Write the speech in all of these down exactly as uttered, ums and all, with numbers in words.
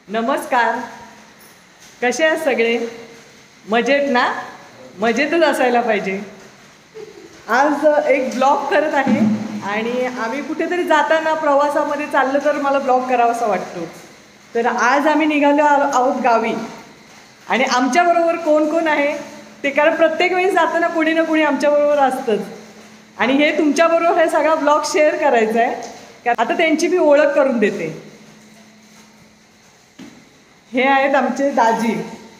नमस्कार, कसे आहेत सगळे? मजेत ना? मजेतच असायला पाहिजे. आज एक ब्लॉग करत आहे आणि आम्ही कुठेतरी जाताना प्रवासामध्ये चाललं तर मला ब्लॉग करावासा वाटतो. तर आज आम्ही निघालो आहोत गावी आणि आमच्याबरोबर कोण कोण आहे ते, कारण प्रत्येक वेळेस जाताना कोणी ना कोणी आमच्याबरोबर असतंच आणि हे तुमच्याबरोबर हे सगळा ब्लॉग शेअर करायचा आहे. कारण आता त्यांची मी ओळख करून देते. हे आहेत आमचे दाजी.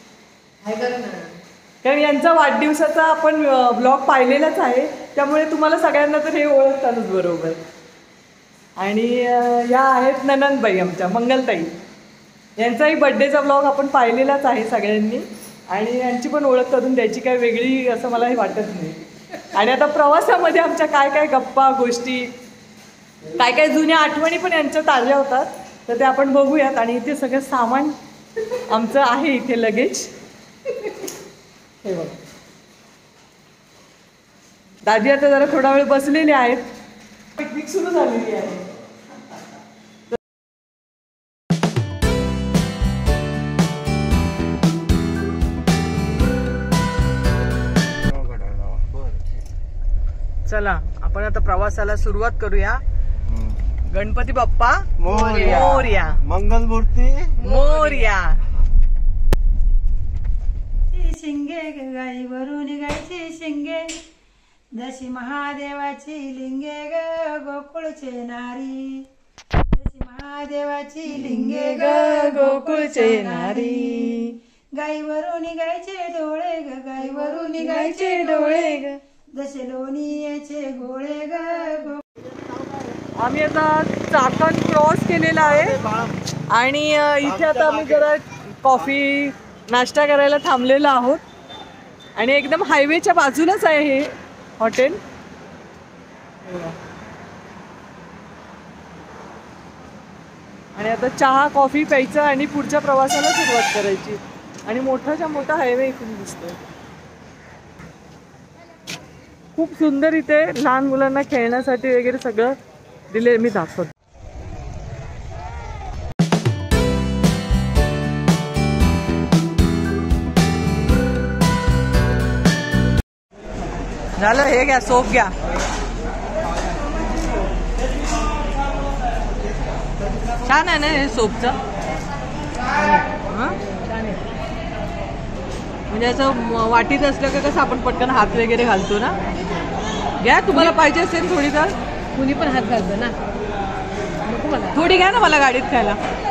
कारण यांचा वाढदिवसाचा आपण ब्लॉग पाहिलेलाच आहे, त्यामुळे तुम्हाला सगळ्यांना तर हे ओळखतातच बरोबर. आणि या आहेत ननंदबाई आमच्या, मंगलताई. यांचाही बड्डेचा ब्लॉग आपण पाहिलेलाच आहे सगळ्यांनी आणि यांची पण ओळख करून द्यायची काय वेगळी असं मलाही वाटत नाही. आणि आता प्रवासामध्ये आमच्या काय काय गप्पा गोष्टी, काय काय जुन्या आठवणी पण यांच्या ताज्या होतात, तर ते आपण बघूयात. आणि इथे सगळं सामान आमचं आहे इथे लगेच. हे बघ, दाजी आता जरा थोडा वेळ बसलेले आहेत. पिकनिक सुरू झालेली आहे. चला आपण आता प्रवासाला सुरुवात करूया. गणपती बाप्पा मोरया, मोरया. मंगलमूर्ती मोरया. शिंगे गाईवरून गायची शिंगे, जशी महादेवाची लिंगे ग गोकुळचे नारी, जशी महादेवाची लिंगे ग गोकुळचे नारी. गाईवरून गायचे डोळे ग, गाईवरून गायचे डोळे ग, जसे लोणीचे गोळे ग. आम्ही आता चाकण क्रॉस केलेला आहे आणि इथे आता आम्ही जरा कॉफी नाश्ता करायला थांबलेलो आहोत. आणि एकदम हायवेच्या बाजूलाच आहे हे हॉटेल. आणि आता चहा कॉफी प्यायचं आणि पुढच्या प्रवासाला सुरुवात करायची. आणि मोठाच्या मोठा हायवे इथून दिसतोय. खूप सुंदर इथे लहान मुलांना खेळण्यासाठी वगैरे सगळं दिले. मी दाखवतो. झालं, हे घ्या, सोप घ्या. छान आहे ना हे सोपचं. म्हणजे असं वाटीत असलं का कसं आपण पटकन हात वगैरे घालतो ना. घ्या, तुम्हाला पाहिजे असेल थोडी तर. कुणी पण हात घालतो ना. थोडी घ्या ना, मला गाडीत खायला.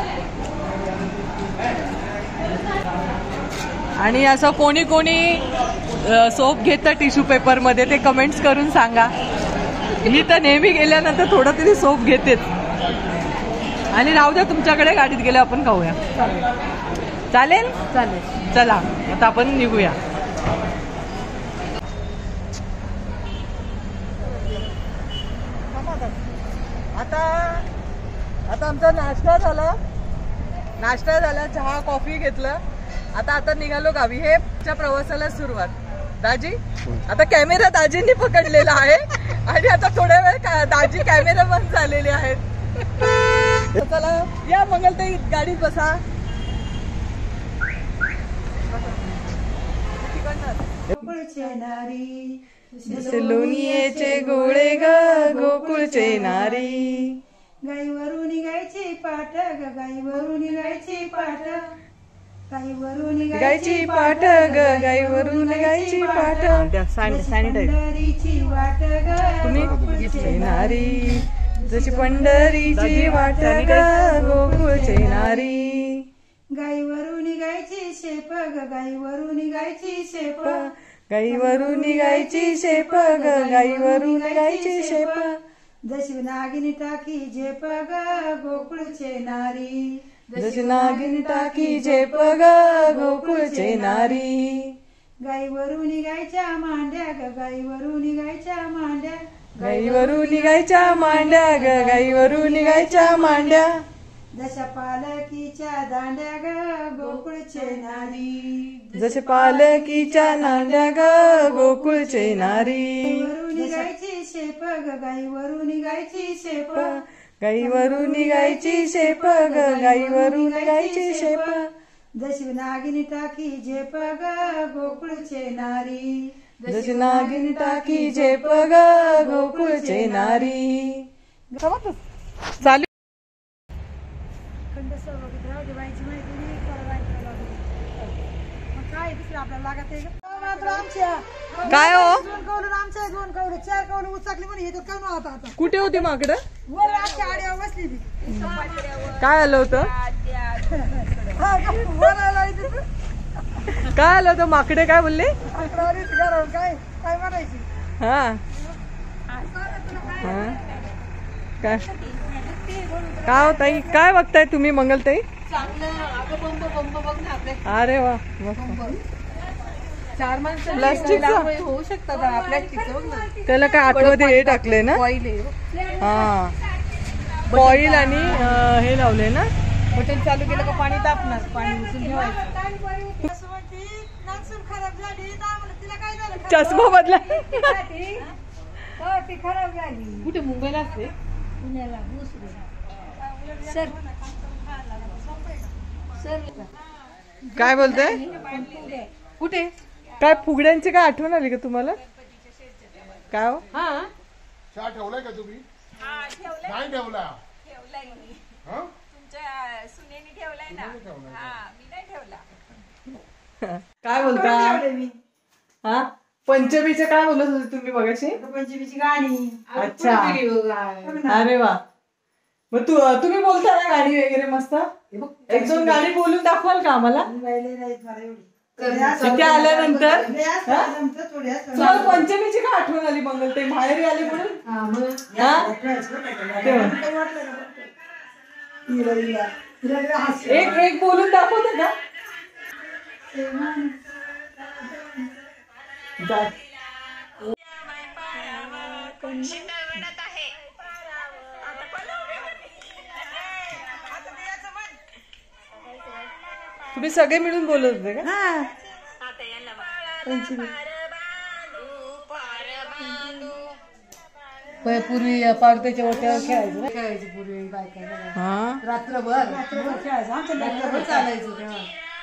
आणि असं कोणी कोणी सोप घेतं टिश्यू पेपर मध्ये ते कमेंट्स करून सांगा. मी तर नेहमी गेल्यानंतर थोडं तरी सोप घेतेच. आणि राहू द्या, तुमच्याकडे गाडीत गेल्या आपण खाऊया. चालेल चालेल. चला आता आपण निघूया. आता आता आमचा नाश्ता झाला. नाश्ता झाला, चहा कॉफी घेतलं. आता आता निघालो गावी. हे प्रवासाला सुरुवात. दाजी आता कॅमेरा दाजींनी पकडलेला आहे आणि आता थोड्या वेळ दाजी कॅमेरा बंद झालेले आहेत. चला या मंगलताई, गाडीत बसा. गोकुळचे नारी, लोणीचे गोळे ग गोकुळचे नारी. गाईवरून गायची पाठ ग, गाईवरून गायची पाठ, गाईवरून गायची पाठ ग, गाईवरून गायची पाठ. पंढरीची वाट ग तुम्ही नारी, जशी पंढरीची वाट ग गोकुळचे नारी. गाईवरून गायची शेप ग, गाईवरून गायची शेप, गाईवरून गायची शेप ग, गाईवरून गायची शेप. जशी नागिनी टाकी झेप ग गोकुळचे नारी, जशी नागिनी टाकी झेप ग गोकुळचे नारी. गाईवरून गायच्या मांड्या ग, गाईवरून गायच्या मांड्या, गाईवरून गायच्या मांड्या ग, गाईवरून गायच्या मांड्या. जशा पालकीच्या दांड्या ग गोकुळचे नारी, जसे पालकीच्या नांड्या ग गोकुळचे नारी. गाईवरून गायची शेप ग, गाईवरून गायची शेप, गाईवरून निघायची शेप ग, गाईवरून निघायची शेप. जशी नागिनी टाकी झेप ग गोकुळचे नारी, जशी नागिनी टाकी झेप ग गोकुळचे नारी. चालू खंड सर्वराव देवायची माहिती नाही करायला लागली. मग काय दुसरं आपल्याला लागत आहे का मात्र आमच्या काय हो दोन कौल आमच्या दोन कौल चार कौल उचकली म्हणे हे तर काय नव्हतं आता कुठे होती माकडं? वर आमच्या आड्यावर बसली ती. काय आलं होतं? हा का? वर आला इथे तू. काय आलं होतं? माकडे काय बोलले? आकडावाली घरावर काय काय म्हणायची. हा हा. काय काय ताई काय बघताय तुम्ही मंगलताई? अरे वा चार माणसं प्लास्टिक होऊ शकतात आपल्या त्याला काय आतमध्ये हे टाकले ना? हा ऑइल आणि अं, हे लावले ना. हॉटेल चालू केलं का पाणी तापणार, पाणी उचलून ठेवायचं. असं म्हणते, नागसून खराब झाली तर आम्हाला तिला काय झालं? चष्मा बदला. हो, ती खराब झाली. कुठे मुंबईला असते? पुण्याला सर सर काय बोलताय? कुठे? काय फुगड्यांची काय आठवण आली का तुम्हाला? काय हो? हा चहा ठेवलाय का तुम्ही? नाही ठेवला. हा? तुमच्या सुनेने ठेवलाय ना. हा मी नाही ठेवला. काय बोलता? मी हा पंचमीचे काय बोलत होते तुम्ही बघाशी? पंचमीची गाणी. अच्छा अरे वा. मग तू तुम्ही बोलता ना गाणी वगैरे मस्त? एक दोन गाणी बोलून दाखवाल का आम्हाला? गायले नाहीत मला एवढी. इथे आल्यानंतर हा? थोडी तुम्हाला पंचमीची काय आठवण आली मंगलताई? माहेरी आली म्हणून? हा? तेव्हा. एक एक बोलून दाखवते का? जा. तुम्ही सगळे मिळून बोलत होते का? हा पूर्वी पाडत्याच्या ओट्यावर खेळायचं ना, खेळायचं पूर्वी बायका हा रात्रभर खेळायचं आमच्या रात्रभर चालायचं तेव्हा.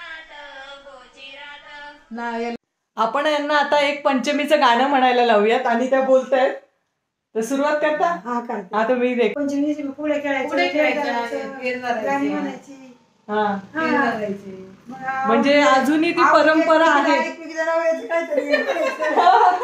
ना याला आपण यांना आता एक पंचमीचं गाणं म्हणायला लावूयात आणि त्या बोलतायत तर सुरुवात करता. हा करते. आता मी देख. पंचमीची पुढे खेळायचं पुढे खेळायचं, खेळायचं, फेर धरायची. गाणी म्हणायची. हा हा. करायचे. मग आ- म्हणजे अजूनही ती परंपरा आहे. एकमेकीच्या नावाचं काहीतरी करायचं.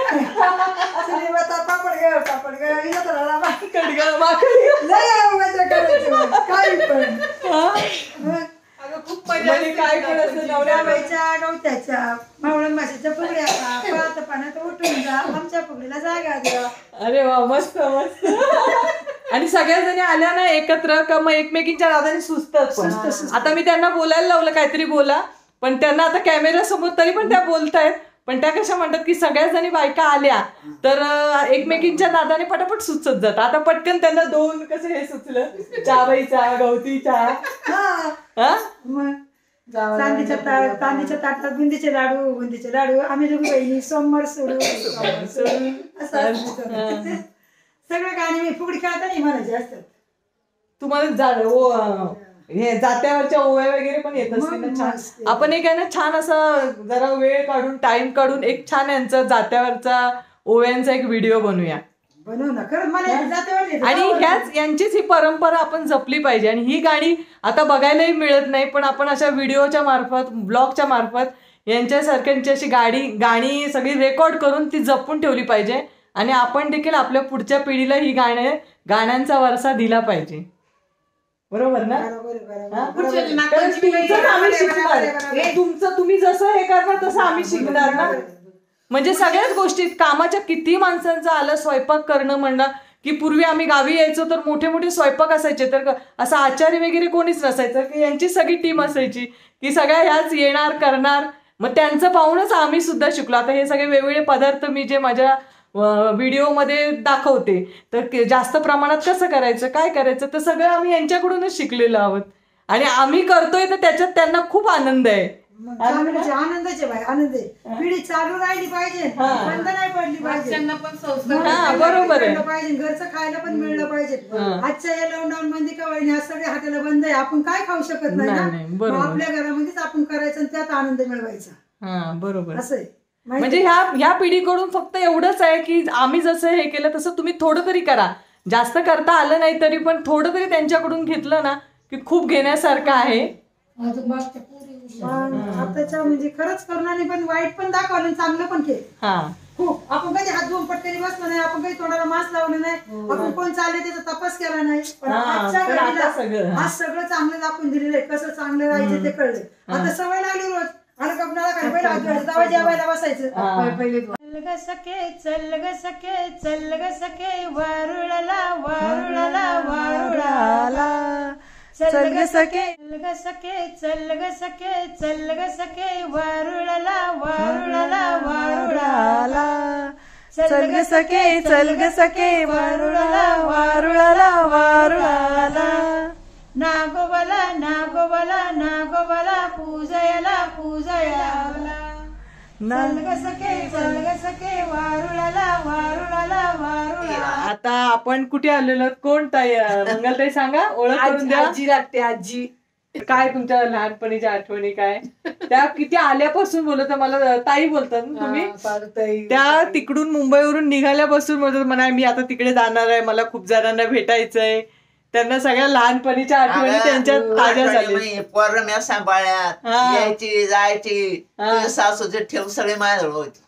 चुलीवरचा पापड गळ, पापड गळ, हिला तर आला बाई. कडगळ माकड. लय मजा करायचं काही पण. मग खूप म्हणजे काय पण असं नवऱ्या जावयाच्या गवत्याच्या मावळण माशाच्या फुगड्या पात पाण्यात उठून जा आमच्या फुगडीला जागा द्या. अरे वा मस्त मस्त. आणि सगळ्या जणी आल्या ना एकत्र का मग एकमेकींच्या नादाने सुचतात पण. आता मी त्यांना बोलायला लावलं काहीतरी बोला पण त्यांना आता कॅमेरा समोर तरी पण त्या बोलतायत पण त्या कशा म्हणतात की सगळ्या जणी बायका आल्या तर एकमेकींच्या नादाने पटापट सुचत जात. आता पटकन त्यांना दोन कसं हे सुचलं चहाबाई चहा गवती चहा. हा मग चांदीच्या ताट चांदीच्या ताटात बुंदीचे लाडू बुंदीचे लाडू आम्ही दोघी बहिणी सोमवार सोडू सोमवार सोडू असं असतं. सगळं गाणी मी फुगडी खेळता नाही म्हणायचे असतात. तुम्हाला जा- ओ- हे जात्यावरच्या ओव्या वगैरे पण येत असतील ना छान. आपण एक आहे ना छान असं जरा वेळ काढून टाइम काढून एक छान यांचा जात्यावरचा ओव्यांचा एक व्हिडिओ बनवूया. बनव ना खरं मला जात्यावर येतं. आणि ह्याच यांचीच ही परंपरा आपण जपली पाहिजे. आणि ही गाणी आता बघायलाही मिळत नाही पण आपण अशा व्हिडिओच्या मार्फत ब्लॉगच्या मार्फत यांच्यासारख्यांची अशी गाडी गाणी सगळी रेकॉर्ड करून ती जपून ठेवली पाहिजे. आणि आपण देखील आपल्या पुढच्या पिढीला ही गाणे गाण्यांचा वारसा दिला पाहिजे. बरोबर ना? बरोबर आहे, बरोबर हा? आहे. पुढच्या कारण नागपंचमी तुमचं आम्ही शिकणार. तुमचं तुम्ही जसं हे करणार तसं आम्ही शिकणार ना. म्हणजे सगळ्याच गोष्टीत कामाच्या किती माणसांचं आलं स्वयंपाक करणं म्हणणं की पूर्वी आम्ही गावी यायचो तर मोठे मोठे स्वयंपाक असायचे तर असं आचार्य वगैरे कोणीच नसायचं की यांची सगळी टीम असायची की सगळ्या ह्याच येणार करणार. मग त्यांचं पाहूनच आम्ही सुद्धा शिकलो. आता हे सगळे वेगवेगळे पदार्थ मी जे माझ्या व्हिडिओमध्ये दाखवते तर जास्त प्रमाणात कसं करायचं काय करायचं तर सगळं आम्ही यांच्याकडूनच शिकलेलो आहोत. आणि आम्ही करतोय तर त्याच्यात त्यांना खूप आनंद आहे. फॅमिलीचे आनंदाचे बाई आनंद आहे. पिढी चालू राहिली पाहिजे, बंद नाही पडली पाहिजे. पण संस्कार हा बरोबर आहे. पाहिजे घरचं खायला पण मिळलं पाहिजे. आजच्या या लॉकडाऊन मध्ये का वहिनी आज सगळे हाताला बंद आहे, आपण काय खाऊ शकत नाही ना. मग आपल्या घरामध्येच आपण करायचं आणि त्यात आनंद मिळवायचा. हा बरोबर. असं आहे. म्हणजे ह्या ह्या पिढीकडून फक्त एवढंच आहे की आम्ही जसं हे केलं तसं तुम्ही थोडं तरी करा. जास्त करता आलं नाही तरी पण थोडं तरी त्यांच्याकडून घेतलं ना की खूप घेण्यासारखं आहे. आताच्या म्हणजे खरंच करुणाने पण वाईट पण दाखवलं आणि चांगलं पण केलं. हा खूप आपण कधी हात धुवून पटकन बसलो नाही, आपण काही तोंडाला मास्क लावलं नाही, आपण कोण चालले त्याचा तपास केला नाही. पण आजच्या घडीला आज सगळं चांगलं दाखवून दिलेलं आहे. कसं चांगलं राहायचं ते कळलं. आता सवय लागली रोज आणि कपडाला खाली पहिला हात धुवायचा, दवा जेवायला बसायचं. पहिले चल ग सखे चल ग सखे चल ग सखे वारुळाला वारुळाला वारुळाला चल ग सखे चल ग सखे चल ग सखे चल ग सखे वारुळाला वारुळाला वारुळाला चल ग सखे चल ग सखे वारुळाला वारुळाला वारुळाला नागोबाला नागोबाला नागोबाला पूजयाला पूजयाला चल ग सखे चल ग सखे वारुळाला वारुळाला वारुळाला. आता आपण कुठे आलेलो? कोण ताई? मंगलताई सांगा, ओळख करून द्या. आजी लागते आजी. काय तुमच्या लहानपणीच्या आठवणी काय? त्या किती आल्यापासून बोलत मला ताई बोलतात ना तुम्ही? त्या तिकडून मुंबईवरून निघाल्यापासून बोलतात म्हणा मी आता तिकडे जाणार आहे, मला खूप जणांना भेटायचंय. त्यांना सगळ्या लहानपणीच्या आठवणी त्यांच्यात ताज्या झाल्या. पोरं म्या सांभाळ्यात यायची जायची, सासूचे ठेव सगळे माझ्याजवळ होते.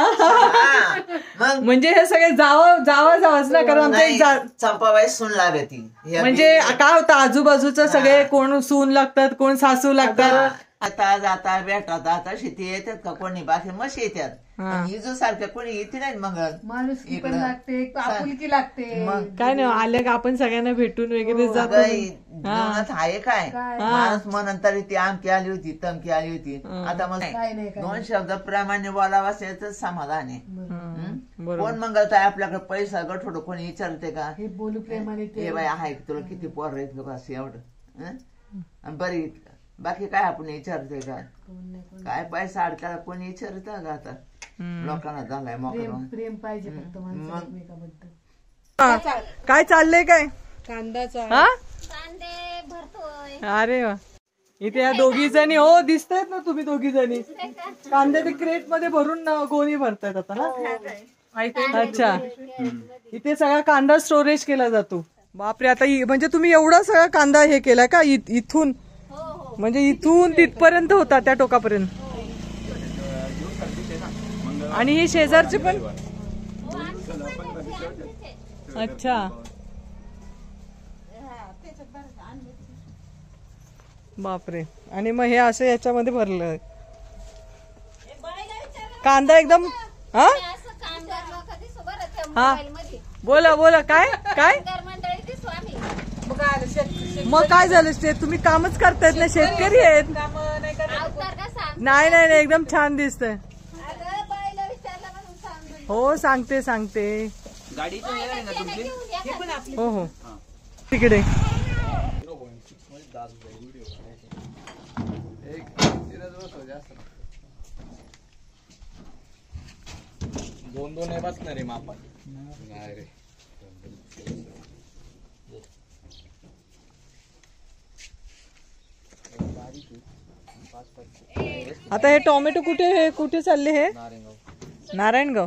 मग म्हणजे हे सगळे जावा जावा जावाच ना, कारण आमच्या चंपाबाई सून लागती. म्हणजे काय होतं आजूबाजूचं सगळे कोण सून लागतात, कोण सासू लागतात. आता जाता भेटतात, आता शेती येतात का कोणी, बाकी मशी येतात. इजू सारख्या कोणी येते नाही. मग माणूस पण लागते, आपुलकी लागते. काय नाही आल्या का आपण सगळ्यांना भेटून वगैरे जातो. आहे काय माणूस म्हणून तरी ती आमकी आली होती तमकी आली होती. आता मग दोन शब्द प्रामाण्य बोलावा असायचं समाधान आहे. कोण मंगलताय आपल्याकडे पैसा गठोड कोणी विचारते का? हे बोलू प्रेमाने हे बाई आहे तुला किती पोर आहेत लोक असं एवढं बरी. बाकी काय आपण विचारते का? काय पैसा अडकायला कोणी विचारत का? आता लोकांना झालाय मोकळं प्रेम पाहिजे फक्त माणसाबद्दल. काय चाललंय काय? कांदाचा हा कांदे भरतोय. अरे वा. इथे या दोघी जणी हो दिसतायत ना तुम्ही दोघी जणी कांदे ते क्रेट मध्ये भरून गोणी भरतायत आता ना. अच्छा इथे सगळा कांदा स्टोरेज केला जातो. बापरे. आता म्हणजे तुम्ही एवढा सगळा कांदा हे केला का इथून? म्हणजे इथून तिथपर्यंत होता त्या टोकापर्यंत. आणि हे शेजारचे पण अच्छा. बापरे. आणि मग हे असं याच्यामध्ये भरलं कांदा एकदम. हा हा बोला बोला काय काय मग काय झालं? ते तुम्ही कामच करतायत ना, शेतकरी आहेत. नाही नाही नाही एकदम छान दिसतंय. हो सांगते सांगते. हो हो तिकडे दोन दोन बसणार आहे मापा. नाही रे आता हे टोमॅटो कुठे हे कुठे चालले? हे नारायणगाव.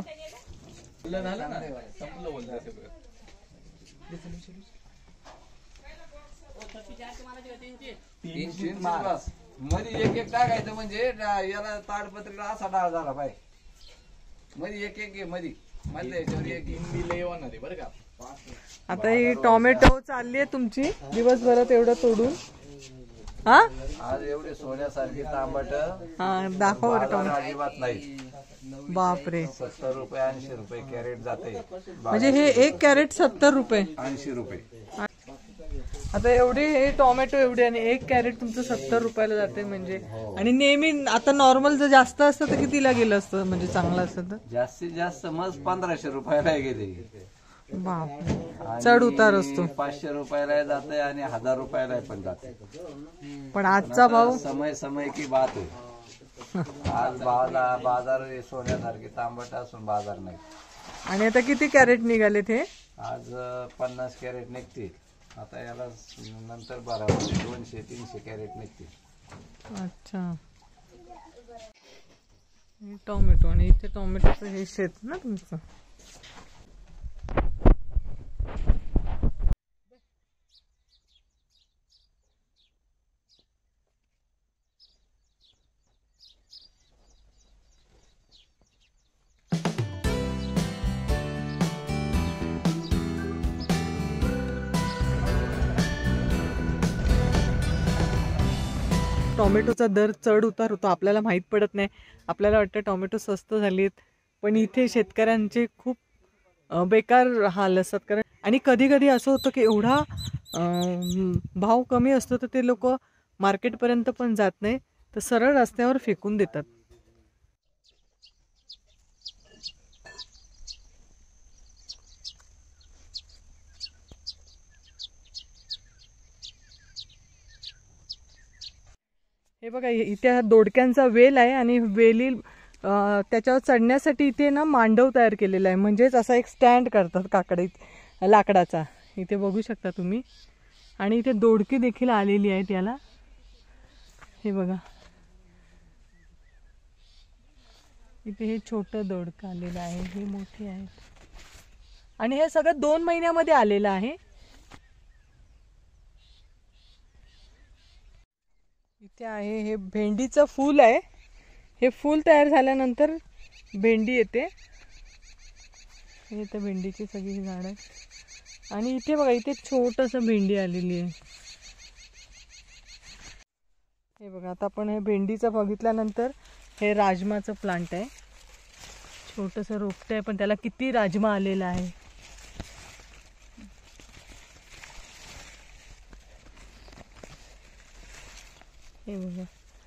मध्ये एक एक टाकायचं म्हणजे याला ताडपत्रीला असा डाळ झाला पाहिजे. मध्ये एक एक मध्ये मधल्या याच्यावर एक हिंदी लय होणार आहे बरं का. आता ही टोमॅटो चालली आहे तुमची दिवसभरात एवढं तोडून. हा आज एवढे सोन्यासारखी तांबट हा दाखव अजिबात नाही. बापरे. सत्तर रुपये ऐंशी रुपये कॅरेट जाते. म्हणजे हे एक कॅरेट सत्तर रुपये ऐंशी रुपये. आता एवढे हे टोमॅटो एवढे आणि एक कॅरेट तुमचं सत्तर रुपयाला जाते म्हणजे. आणि नेहमी आता नॉर्मल जर जास्त असतं तर कितीला गेलं असतं म्हणजे चांगलं असतं तर? जास्तीत जास्त मग पंधराशे रुपयाला गेले. बाप चढ उतार असतो. पाचशे रुपयाला जाते आणि हजार रुपयाला पण जाते. पण आजचा भाव समय समय की बात आहे. आज बाजार बाजार सोन्यासारखे तांबट असून बाजार नाही. आणि आता किती कॅरेट निघाले ते? आज पन्नास कॅरेट निघतील. आता याला नंतर बरोबर दोनशे तीनशे कॅरेट निघतील. अच्छा. टोमॅटो आणि इथे टोमॅटोचं हे शेत ना तुमचं. टोमॅटोचा दर चढ उतार होतो, आपल्याला माहीत पडत नाही. आपल्याला वाटतं टोमॅटो स्वस्त झालेत, पण इथे शेतकऱ्यांचे खूप बेकार हाल असतात. कारण आणि कधी कधी असं होतं की एवढा भाव कमी असतो तर ते लोक मार्केटपर्यंत पण जात नाही, तर सरळ रस्त्यावर फेकून देतात. हे बघा, इथे हा दोडक्यांचा वेल आहे आणि वेली त्याच्यावर चढण्यासाठी इथे ना मांडव तयार केलेला आहे. म्हणजेच असा एक स्टँड करतात काकडीत लाकडाचा. इथे बघू शकता तुम्ही. आणि इथे दोडकी देखील आलेली आहेत याला. हे बघा, इथे हे छोटं दोडकं आलेलं आहे, हे मोठे आहेत. आणि हे सगळं दोन महिन्यामध्ये आलेलं आहे. इथे आहे हे भेंडीचं फूल आहे. हे फूल तयार झाल्यानंतर भेंडी येते. हे तर भेंडीची सगळी झाडं आहेत. आणि इथे बघा, इथे छोटंसं भेंडी आलेली आहे. हे बघा, आता आपण हे भेंडीचं बघितल्यानंतर हे राजमाचं प्लांट आहे. छोटंसं रोपटं आहे, पण त्याला किती राजमा आलेला आहे. हे बघा,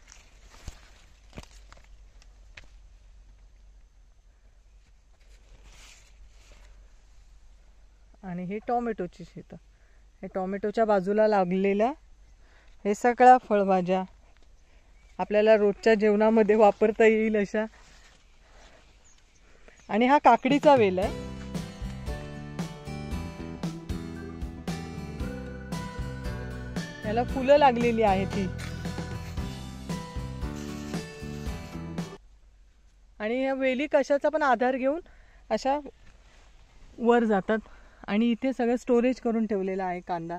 आणि हे टोमॅटोची शेतं. हे टोमॅटोच्या बाजूला लागलेल्या हे सगळ्या फळभाज्या आपल्याला रोजच्या जेवणामध्ये वापरता येईल अशा. आणि हा काकडीचा वेल आहे. याला फुलं लागलेली आहेत ती. आणि ह्या वेली कशाचा पण आधार घेऊन अशा वर जातात. आणि इथे सगळं स्टोरेज करून ठेवलेला आहे कांदा.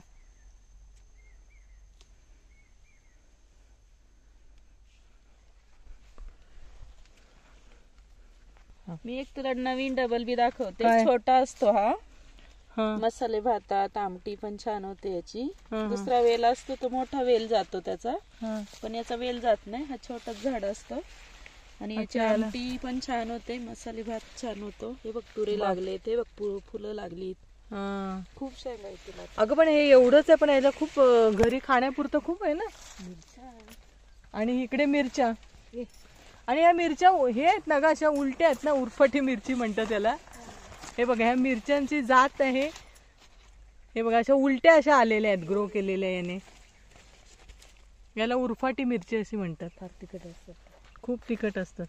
मी एक तुला नवीन डबल बी दाखवते. काय? छोटा असतो हा. हा. मसाले भातात आमटी पण छान होते याची. हा. दुसरा वेल असतो तो मोठा वेल जातो त्याचा, हा. पण याचा वेल जात नाही. हा छोटाच झाड असतो. आणि याची अच्छा, याला- आमटी पण छान होते, मसाले भात छान होतो. हे बघ तुरे लागले, ते बघ फु- फुलं लागली. हा. खूप शेंगा आहे तिला. अगं पण हे एवढंच आहे, पण याला खूप अं, घरी खाण्यापुरतं खूप आहे ना. आणि इकडे मिरच्या. आणि या मिरच्या हे आहेत ना ग, अशा उलट्या आहेत ना, उरफटी मिरची म्हणतात त्याला. हे बघा, ह्या मिरच्यांची जात आहे. हे बघा, अशा उलट्या अशा आलेल्या आहेत, ग्रो केलेल्या याने. याला उरफाटी मिरची अशी म्हणतात. फार तिखट असतात, खूप तिखट असतात.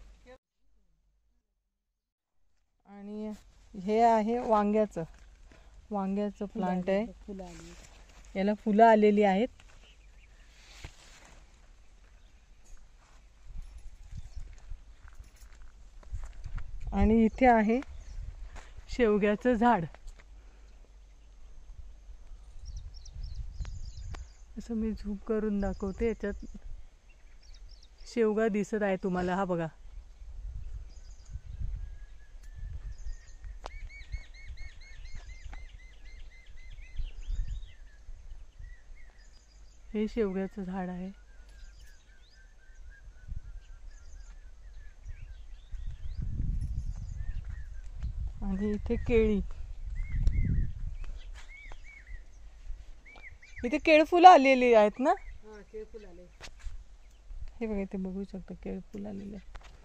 आणि हे आहे वांग्याचं वांग्याचं प्लांट आहे. याला फुलं आलेली आहेत. आणि इथे आहे शेवग्याचं झाड. असं मी झूम करून दाखवते. याच्यात शेवगा दिसत आहे तुम्हाला. हा बघा, हे शेवग्याचं झाड आहे. आणि इथे केळी. इथे केळफुलं आलेली आहेत ना. हे बघा, इथे बघू शकता केळफुलं आलेले.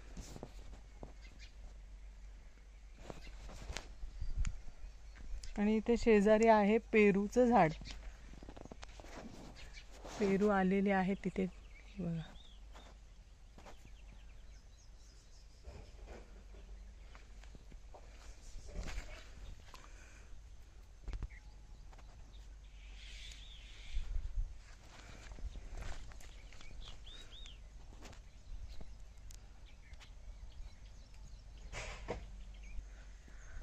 आणि इथे शेजारी आहे पेरूचं झाड. पेरू आलेले आहेत तिथे. बघा,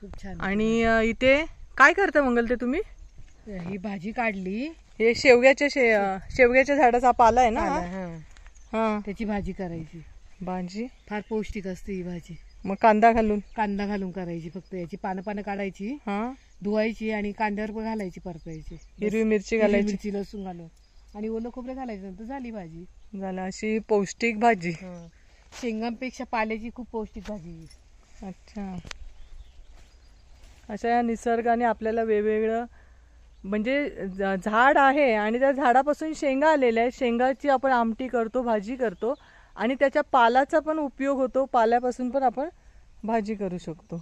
खूप छान. आणि अ, इथे काय करता मंगल ते तुम्ही? ही भाजी काढली, हे शेवग्याच्या शे अ, शेवग्याच्या झाडाचा पाला आहे ना हा? हा, हा त्याची भाजी करायची. भाजी फार पौष्टिक असते ही भाजी. मग कांदा घालून कांदा घालून करायची. फक्त याची पानं पानं काढायची, हा धुवायची आणि कांद्यावर पण घालायची, परतायची. हिरवी मिरची हिरवी घालायची. मिरची लसूण घालून आणि ओलं खोबरं घालायचं, नंतर झाली भाजी. झालं अशी पौष्टिक भाजी. हं. शेंगांपेक्षा पाल्याची खूप पौष्टिक भाजी ही. अच्छा. अशा या निसर्गाने आपल्याला वेगवेगळं म्हणजे झ- झाड आहे आणि त्या झाडापासून शेंगा आलेल्या आहेत. शेंगाची आपण आमटी करतो, भाजी करतो आणि त्याच्या पालाचा पण उपयोग होतो. पाल्यापासून पण आपण भाजी करू शकतो.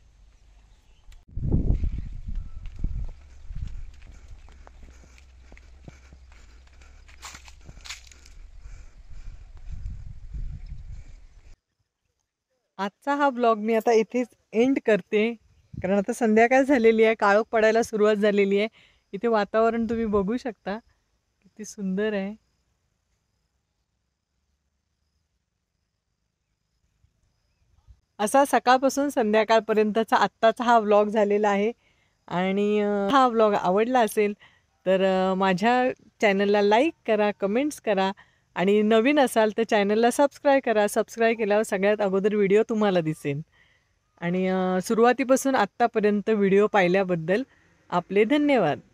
आजचा हा ब्लॉग मी आता इथेच एंड करते, कारण आता संध्याकाळ झालेली आहे, काळोख पडायला सुरुवात झालेली आहे. इथे वातावरण तुम्ही बघू शकता किती सुंदर आहे. असा सकाळपासून संध्याकाळपर्यंतचा आत्ताचा हा व्लॉग झालेला आहे. आणि अं, हा व्लॉग आवडला असेल तर अं, माझ्या चॅनलला लाईक करा, कमेंट्स करा आणि नवीन असाल तर चॅनलला सबस्क्राईब करा. सबस्क्राईब केल्यावर सगळ्यात अगोदर व्हिडिओ तुम्हाला दिसेल. आणि अं, सुरुवातीपासून आत्तापर्यंत व्हिडिओ पाहिल्याबद्दल आपले धन्यवाद.